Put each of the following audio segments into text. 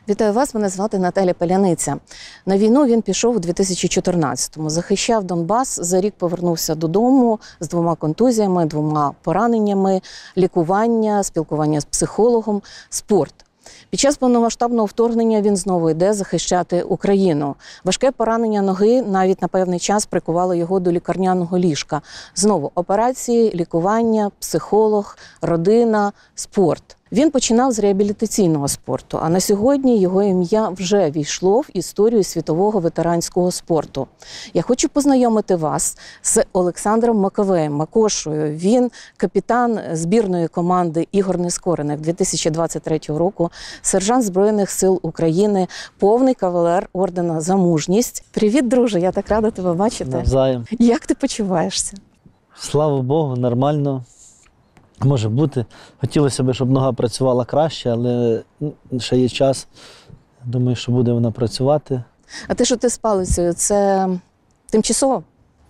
Вітаю вас, мене звати Наталя Паляниця. На війну він пішов у 2014-му, захищав Донбас, за рік повернувся додому з 2 контузіями, 2 пораненнями, лікування, спілкування з психологом, спорт. Під час повномасштабного вторгнення він знову йде захищати Україну. Важке поранення ноги навіть на певний час прикувало його до лікарняного ліжка. Знову операції, лікування, психолог, родина, спорт. Він починав з реабілітаційного спорту, а на сьогодні його ім'я вже війшло в історію світового ветеранського спорту. Я хочу познайомити вас з Олександром Маковеєм, Макошою. Він капітан збірної команди Ігор Нескорених 2023 року, сержант Збройних сил України, повний кавалер ордена «За мужність». Привіт, друже, я так рада тебе бачити. Навзаєм. Як ти почуваєшся? Слава Богу, нормально. Може бути. Хотілося б, щоб нога працювала краще, але ще є час. Думаю, що буде вона працювати. А те, що ти з палицею, це тимчасово?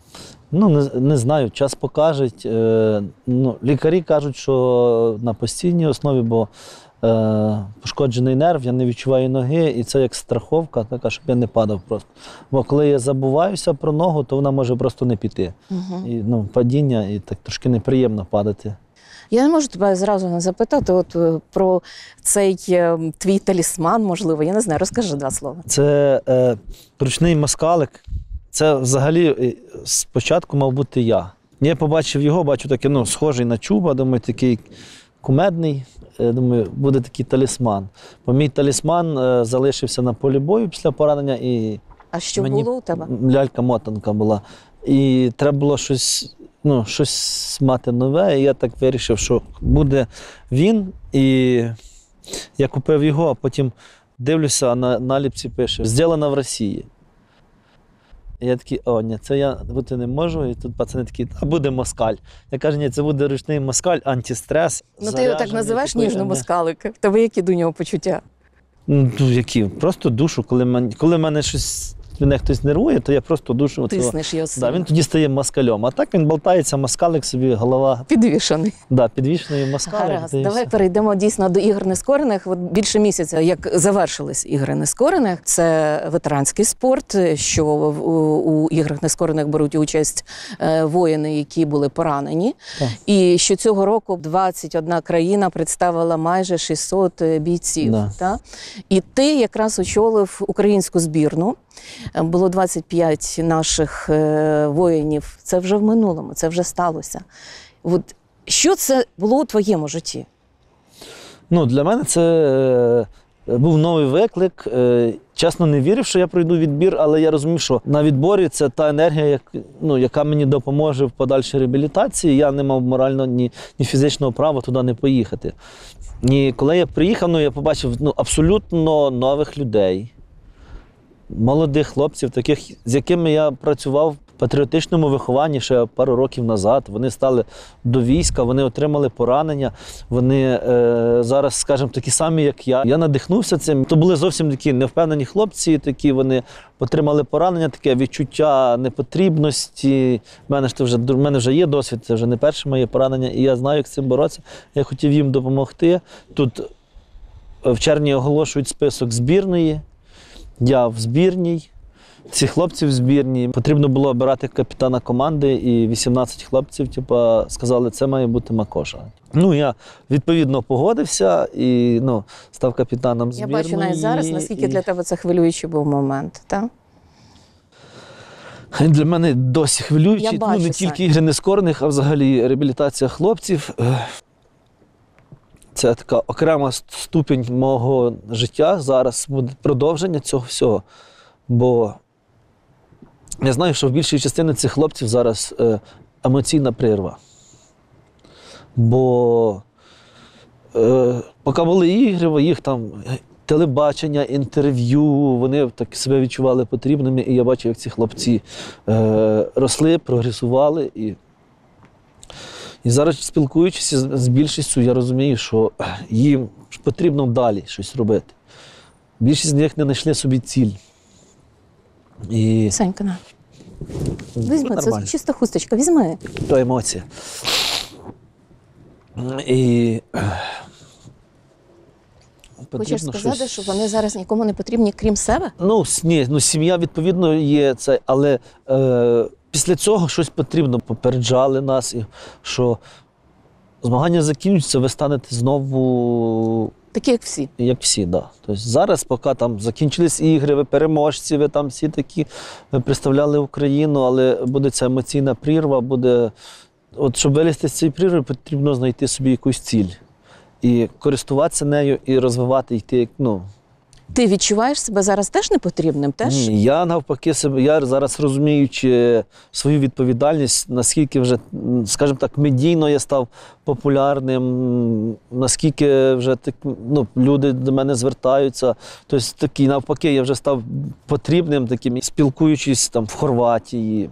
Не знаю, час покаже. Лікарі кажуть, що на постійній основі, бо пошкоджений нерв, я не відчуваю ноги, і це як страховка, така, щоб я не падав просто. Бо коли я забуваюся про ногу, то вона може просто не піти. І, падіння, і так трошки неприємно падати. Я не можу тебе зразу не запитати про цей твій талісман, можливо, я не знаю, розкажи 2 слова. Це ручний москалик. Це взагалі спочатку мав бути я. Я побачив його, бачу такий, схожий на чуба, думаю, такий кумедний. Думаю, буде такий талісман. Бо мій талісман залишився на полі бою після поранення. А що було у тебе? Лялька-мотанка була. І треба було щось мати нове, і я так вирішив, що буде він. І я купив його, а потім дивлюся, а на наліпці пише «Зроблено в Росії». І я такий, ні, це я бути не можу. І тут пацани такі, буде москаль. Я кажу, ні, це буде ручний москаль, антистрес. Ти його так називаєш ніжно москалик? В тебе які до нього почуття? Які? Просто душу. Коли мене щось... Мене хтось нервує, то я просто душу. Тиснеш його сильно. Він тоді стає москалем. А так він болтається, москалик собі, голова. Підвішений. Підвішений москалик. Гаразд, давай перейдемо дійсно до Ігор Нескорених. Більше місяця, як завершились Ігри Нескорених. Це ветеранський спорт, що у Іграх Нескорених беруть участь воїни, які були поранені. Так. І що цього року 21 країна представила майже 600 бійців. Да. Так? І ти якраз очолив українську збірну. Було 25 наших воїнів. Це вже в минулому, це вже сталося. Що це було у твоєму житті? Для мене це був новий виклик. Чесно, не вірив, що я пройду відбір, але я розумів, що на відборі це та енергія, яка мені допоможе в подальшій реабілітації. Я не мав морально ні фізичного права туди не поїхати. І коли я приїхав, я побачив абсолютно нових людей. Молодих хлопців, таких, з якими я працював в патріотичному вихованні ще пару років назад. Вони стали до війська, вони отримали поранення. Вони зараз, скажімо, такі самі, як я. Я надихнувся цим. То були зовсім такі невпевнені хлопці, вони отримали поранення, таке відчуття непотрібності. У мене вже є досвід, це вже не перше моє поранення, і я знаю, як з цим боротися. Я хотів їм допомогти. Тут в червні оголошують список збірної. Я в збірній, ці хлопці в збірній. Потрібно було обирати капітана команди, і 18 хлопців сказали, це має бути Макоша. Я відповідно погодився і став капітаном збірної. Я бачу навіть зараз, наскільки для тебе це хвилюючий був момент, так? Для мене досі хвилюючий. Не тільки Ігри Нескорених, а взагалі реабілітація хлопців. Це така окрема ступінь мого життя. Зараз буде продовження цього всього. Бо я знаю, що в більшій частині цих хлопців зараз емоційна прірва. Бо поки були ігри, їх там телебачення, інтерв'ю, вони так себе відчували потрібними. І я бачу, як ці хлопці росли, прогресували. І зараз, спілкуючись з більшістю, я розумію, що їм потрібно далі щось робити. Більшість з них не знайшли собі ціль. Санька, на. Візьми, це чиста хусточка, візьми. То емоція. І Хочеш сказати, що вони зараз нікому не потрібні, крім себе? Ні, сім'я, відповідно, є це, але після цього щось потрібно. Попереджали нас, що змагання закінчаться, ви станете знову Такі, як всі. як всі, да. Тобто зараз, поки там закінчились ігри, ви переможці, ви там всі такі, ви представляли Україну, але буде ця емоційна прірва, буде... От щоб вилізти з цієї прірви, потрібно знайти собі якусь ціль. І користуватися нею, і розвивати, йти, Ти відчуваєш себе зараз теж непотрібним? Теж? Ні, я навпаки себе, я зараз розуміючи свою відповідальність, наскільки вже, скажімо так, медійно я став популярним, наскільки вже люди до мене звертаються. Тобто такий, навпаки, я вже став потрібним таким, спілкуючись там в Хорватії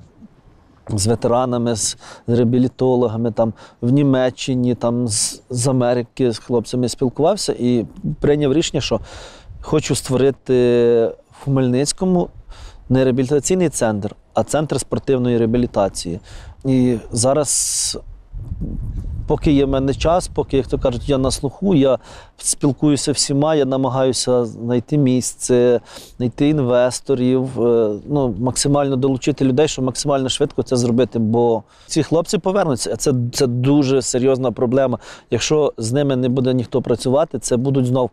з ветеранами, з реабілітологами, там в Німеччині, там з Америки, з хлопцями спілкувався і прийняв рішення, що хочу створити в Хмельницькому не реабілітаційний центр, а центр спортивної реабілітації. І зараз, поки є в мене час, поки, як то кажуть, я на слуху, я спілкуюся всіма, я намагаюся знайти місце, знайти інвесторів, максимально долучити людей, щоб максимально швидко це зробити, бо ці хлопці повернуться, це дуже серйозна проблема. Якщо з ними не буде ніхто працювати, це будуть знов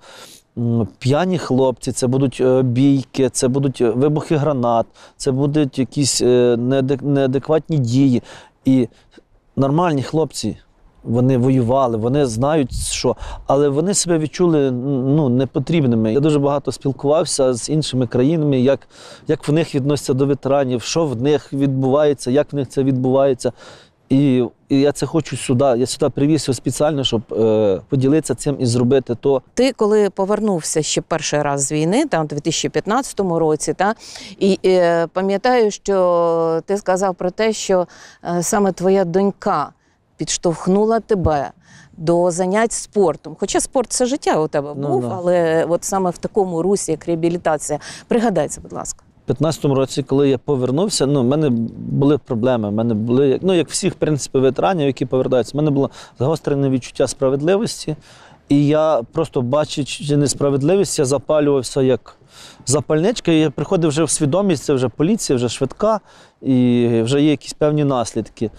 п'яні хлопці, це будуть бійки, це будуть вибухи гранат, це будуть якісь неадекватні дії. І нормальні хлопці, вони воювали, вони знають, що, але вони себе відчули непотрібними. Я дуже багато спілкувався з іншими країнами, як в них відносяться до ветеранів, що в них відбувається, як в них це відбувається. І я це хочу сюди, я сюди привіз його спеціально, щоб поділитися цим і зробити то. Ти, коли повернувся ще перший раз з війни, там, у 2015 році, і пам'ятаю, що ти сказав про те, що саме твоя донька підштовхнула тебе до занять спортом. Хоча спорт – це життя у тебе був, але от саме в такому русі, як реабілітація. Пригадай це, будь ласка. У 2015 році, коли я повернувся, в мене були проблеми. В мене були, як всіх, в принципі, ветеранів, які повертаються, в мене було загострене відчуття справедливості. І я просто, бачачи несправедливість, я запалювався як запальничка, і я приходив вже в свідомість, це вже поліція, вже швидка, і вже є якісь певні наслідки.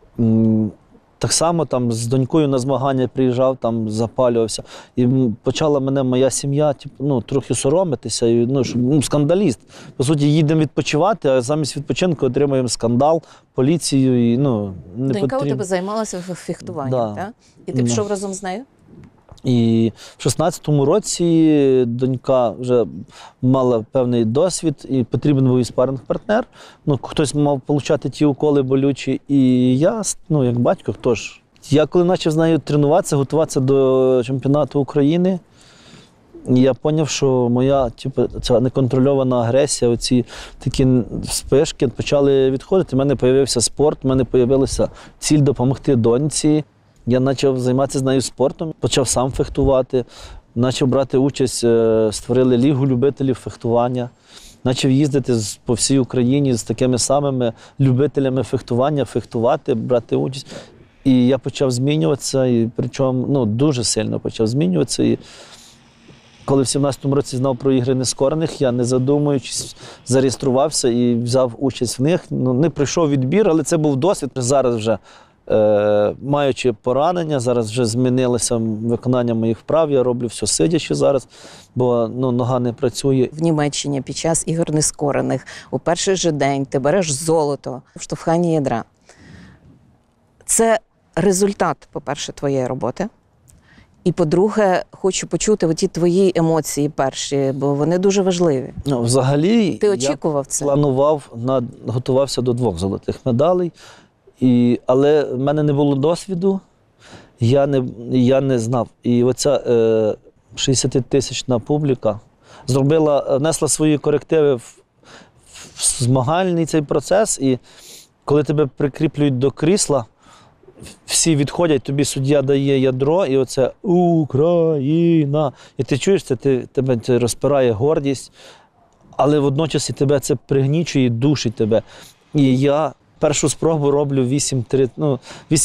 Так само там з донькою на змагання приїжджав, там запалювався. І почала мене моя сім'я трохи соромитися, скандаліст. По суті, їдемо відпочивати, а замість відпочинку отримуємо скандал, поліцію. Донька у тебе займалася фехтуванням, так? І ти пішов разом з нею? І в 16-му році донька вже мала певний досвід, і потрібен був спаринг-партнер. Хтось мав отримати ті уколи болючі, і я, як батько, хто ж. Я коли почав з нею тренуватися, готуватися до чемпіонату України, я зрозумів, що моя ця неконтрольована агресія, оці такі спишки почали відходити. У мене з'явився спорт, у мене з'явилася ціль допомогти доньці. Я почав займатися з нею спортом, почав сам фехтувати, почав брати участь, створили лігу любителів фехтування, почав їздити по всій Україні з такими самими любителями фехтування, фехтувати, брати участь. І я почав змінюватися, і причому дуже сильно почав змінюватися. І коли в 17-му році знав про ігри нескорених, я, не задумуючись, зареєструвався і взяв участь в них. Не пройшов відбір, але це був досвід. Зараз вже маючи поранення, зараз вже змінилося виконання моїх вправ, я роблю все сидячи зараз, бо нога не працює. В Німеччині під час ігор нескорених у перший же день ти береш золото в штовханні ядра. Це результат, по-перше, твоєї роботи. І, по-друге, хочу почути оті твої емоції перші, бо вони дуже важливі. Взагалі, ти очікував це? Планував, готувався до 2 золотих медалей. Але в мене не було досвіду, я не знав. І оця 60-тисячна публіка внесла свої корективи в змагальний цей процес. І коли тебе прикріплюють до крісла, всі відходять, тобі суддя дає ядро, і оце «Україна». І ти чуєш це, тебе це розпирає гордість, але водночас і тебе це пригнічує, душить тебе. І я першу спробу роблю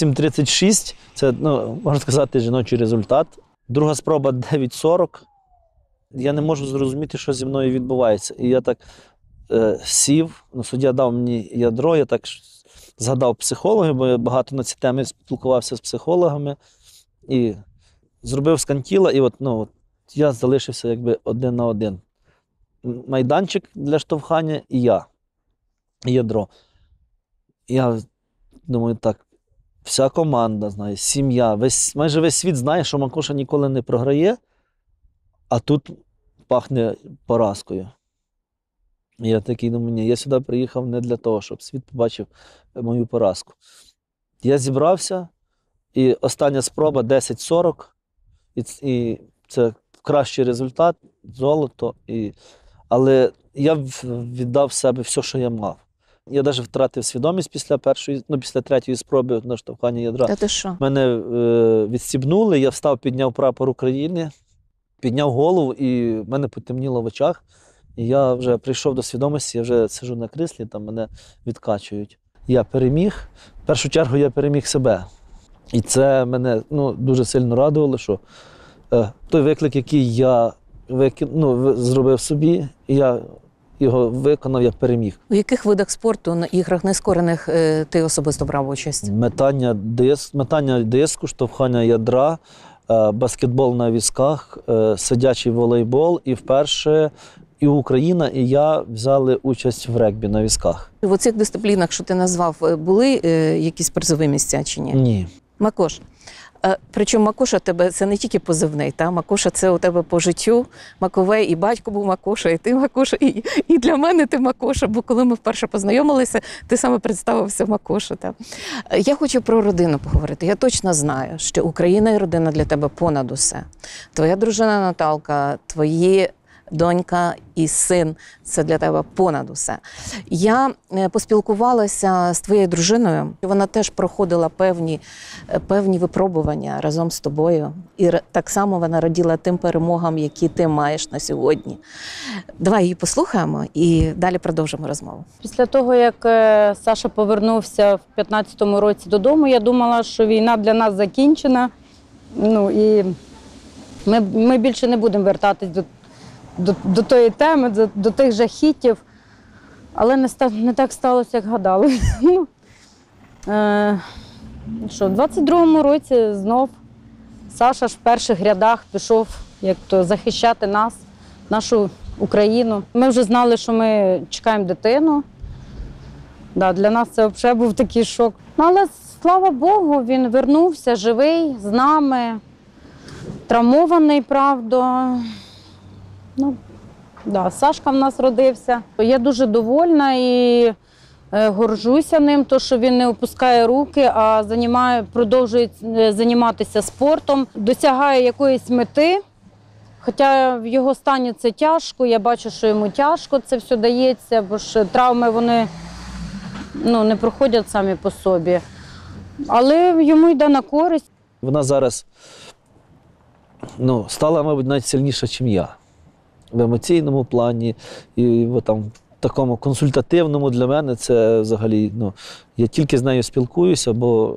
8:36, це, можна сказати, жіночий результат. Друга спроба 9:40, Я не можу зрозуміти, що зі мною відбувається. І я так сів, суддя дав мені ядро, я так згадав психологів, бо я багато на ці теми спілкувався з психологами. І зробив скан тіла, і от я залишився якби один на один. Майданчик для штовхання і я. І ядро. Я думаю, так, вся команда знає, сім'я, майже весь світ знає, що Макоша ніколи не програє, а тут пахне поразкою. І я такий думаю, ні, я сюди приїхав не для того, щоб світ побачив мою поразку. Я зібрався, і остання спроба 10:40, і це кращий результат, золото. Але я віддав себе все, що я мав. Я навіть втратив свідомість після третьої спроби на штовхання ядра. Та ти що? Мене відстібнули, я встав, підняв прапор України, підняв голову, і в мене потемніло в очах. І я вже прийшов до свідомості, я вже сиджу на кріслі, там мене відкачують. Я переміг. В першу чергу я переміг себе. І це мене дуже сильно радувало, що той виклик, який я зробив собі, і я його виконав, я переміг. У яких видах спорту на іграх нескорених ти особисто брав участь? Метання диску, штовхання ядра, баскетбол на візках, сидячий волейбол, і вперше і Україна, і я взяли участь в регбі на візках. В оцих дисциплінах, що ти назвав, були якісь призові місця чи ні? Ні. Макош. Причому Макоша тебе це не тільки позивний, та Макоша це у тебе по життю. Маковей, і батько був Макоша, і ти Макоша, і для мене ти Макоша, бо коли ми вперше познайомилися, ти саме представився Макоша. Та. Я хочу про родину поговорити. Я точно знаю, що Україна і родина для тебе понад усе. Твоя дружина Наталка, твої донька і син – це для тебе понад усе. Я поспілкувалася з твоєю дружиною, вона теж проходила певні випробування разом з тобою. І так само вона раділа тим перемогам, які ти маєш на сьогодні. Давай її послухаємо і далі продовжимо розмову. Після того, як Саша повернувся в 2015 році додому, я думала, що війна для нас закінчена. І ми більше не будемо вертатись до тої теми, до тих жахіттів, але не так сталося, як гадали. В 22-му році знов Саша ж в перших рядах пішов захищати нас, нашу Україну. Ми вже знали, що ми чекаємо дитину. Для нас це взагалі був такий шок. Але, слава Богу, він вернувся живий, з нами, травмований, правда. Сашка в нас родився. Я дуже довольна і горжуся ним, що він не опускає руки, а продовжує займатися спортом, досягає якоїсь мети. Хоча в його стані це тяжко, я бачу, що йому тяжко це все дається, бо ж травми вони не проходять самі по собі. Але йому йде на користь. Вона зараз стала, мабуть, навіть сильніша, ніж я. В емоційному плані, і в такому консультативному для мене це взагалі, я тільки з нею спілкуюся, бо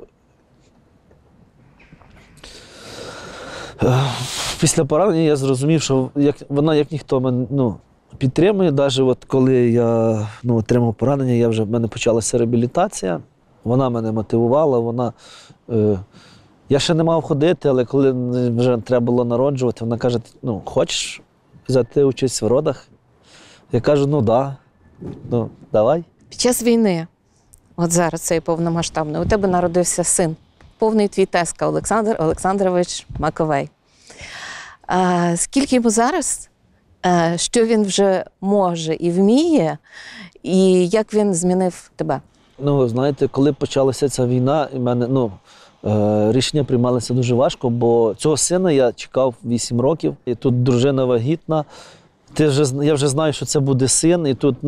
після поранення я зрозумів, що вона як ніхто мене підтримує. Навіть коли я отримав поранення, в мене почалася реабілітація, вона мене мотивувала, я ще не мав ходити, але коли вже треба було народжувати, вона каже, хочеш взяти участь в родах? Я кажу, да, давай. Під час війни, от зараз цей повномасштабний, у тебе народився син, повний твій тезка Олександр Олександрович Маковей. Скільки йому зараз? Що він вже може і вміє? І як він змінив тебе? Знаєте, коли почалася ця війна, і в мене, рішення приймалися дуже важко, бо цього сина я чекав 8 років, і тут дружина вагітна. Я вже знаю, що це буде син, і тут,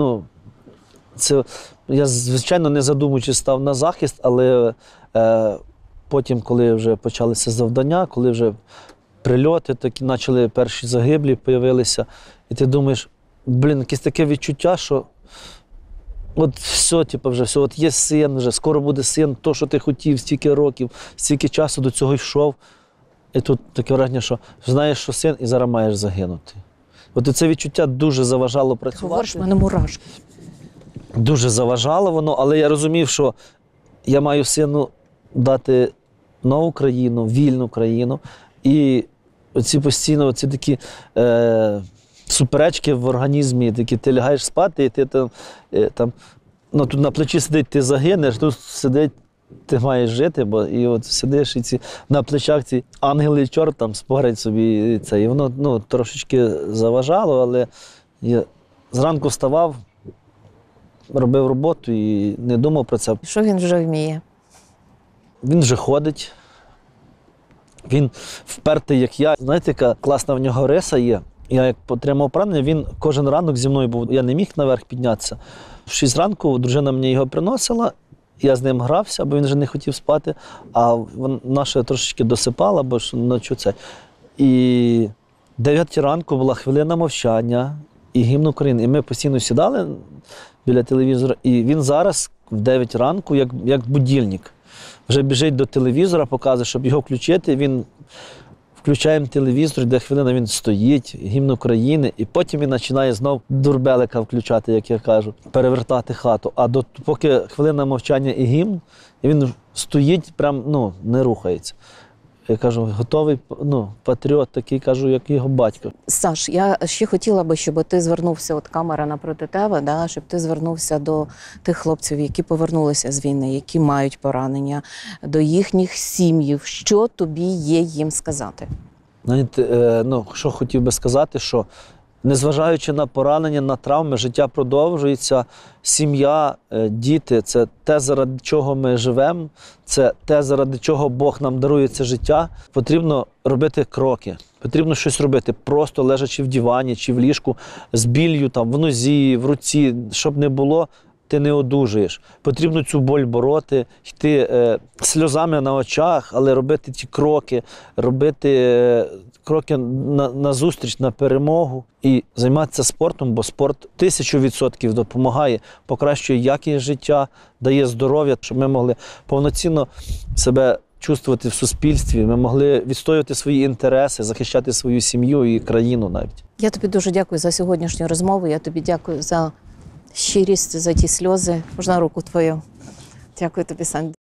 я, звичайно, не задумуючись, став на захист, але потім, коли вже почалися завдання, коли вже прильоти, такі почали перші загиблі, з'явилися, і ти думаєш, якесь таке відчуття, що все, все, є син вже, скоро буде син, то, що ти хотів, стільки років, стільки часу до цього йшов. І тут таке враження, що знаєш, що син, і зараз маєш загинути. От це відчуття дуже заважало Ти працювати. говориш, в мене мурашки. Дуже заважало воно, але я розумів, що я маю сину дати нову країну, вільну країну. І оці постійно оці такі суперечки в організмі, такі ти лягаєш спати, і ти там ну, тут на плечі сидить, ти загинеш, тут сидить, ти маєш жити, бо і от сидиш, і ці на плечах ці ангели і чорт там спорять собі це. І воно ну, трошечки заважало, але я зранку вставав, робив роботу і не думав про це. Що він вже вміє? Він вже ходить, він впертий, як я. Знаєте, яка класна в нього риса є. Я як отримав поранення, він кожен ранок зі мною був. Я не міг наверх піднятися. В 6 ранку дружина мені його приносила, я з ним грався, бо він вже не хотів спати, а наша трошечки досипала, бо ж ночі це. І 9 ранку була хвилина мовчання і гімн України. І ми постійно сідали біля телевізора, і він зараз в 9 ранку, як будильник, вже біжить до телевізора, показує, щоб його включити, він включаємо телевізор, де хвилина він стоїть, гімн України, і потім він починає знов дурбелика включати, як я кажу, перевертати хату. А поки хвилина мовчання і гімн, і він стоїть, прям, ну, не рухається. Я кажу, готовий, ну, патріот такий, кажу, як його батько. Саш, я ще хотіла би, щоб ти звернувся, от камера напроти тебе, да, щоб ти звернувся до тих хлопців, які повернулися з війни, які мають поранення, до їхніх сім'їв. Що тобі є їм сказати? Знаєте, ну, що хотів би сказати, що незважаючи на поранення, на травми, життя продовжується, сім'я, діти – це те, заради чого ми живемо, це те, заради чого Бог нам дарує це життя. Потрібно робити кроки, потрібно щось робити, просто лежачи в дивані чи в ліжку з біллю там, в нозі, в руці, щоб не було, ти не одужаєш. Потрібно цю боль бороти, йти сльозами на очах, але робити ті кроки, робити кроки на зустріч, на перемогу і займатися спортом, бо спорт 1000% допомагає, покращує якість життя, дає здоров'я, щоб ми могли повноцінно себе чувствувати в суспільстві, ми могли відстоювати свої інтереси, захищати свою сім'ю і країну навіть. Я тобі дуже дякую за сьогоднішню розмову, я тобі дякую за щирість, за ті сльози. Можна руку твою? Дякую тобі, Сань.